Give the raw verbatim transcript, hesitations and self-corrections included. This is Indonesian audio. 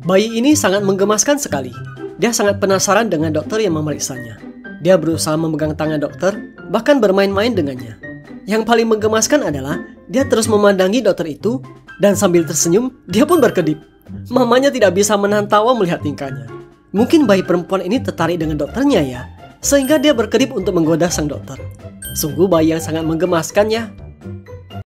Bayi ini sangat menggemaskan sekali. Dia sangat penasaran dengan dokter yang memeriksanya. Dia berusaha memegang tangan dokter, bahkan bermain-main dengannya. Yang paling menggemaskan adalah dia terus memandangi dokter itu, dan sambil tersenyum, dia pun berkedip. Mamanya tidak bisa menahan tawa melihat tingkahnya. Mungkin bayi perempuan ini tertarik dengan dokternya ya, sehingga dia berkedip untuk menggoda sang dokter. Sungguh bayi yang sangat menggemaskan ya.